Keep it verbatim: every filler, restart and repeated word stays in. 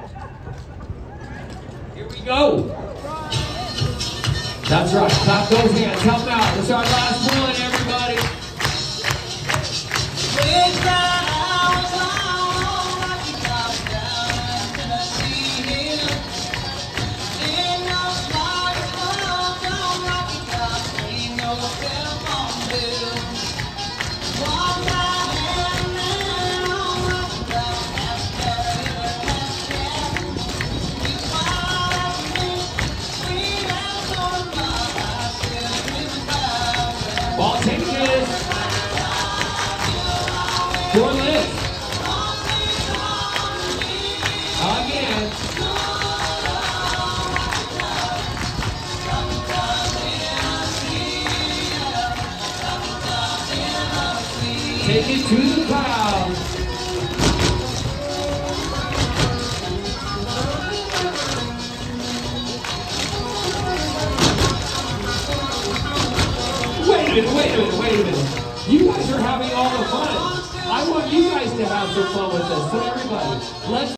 Here we go. That's right. Clap those hands. Help them out. It's our last one, everybody. Ball takes it. Four lifts. Again. Take it to the crowd. Wait a minute, wait a minute, wait a minute. You guys are having all the fun. I want you guys to have some fun with this. So everybody, let's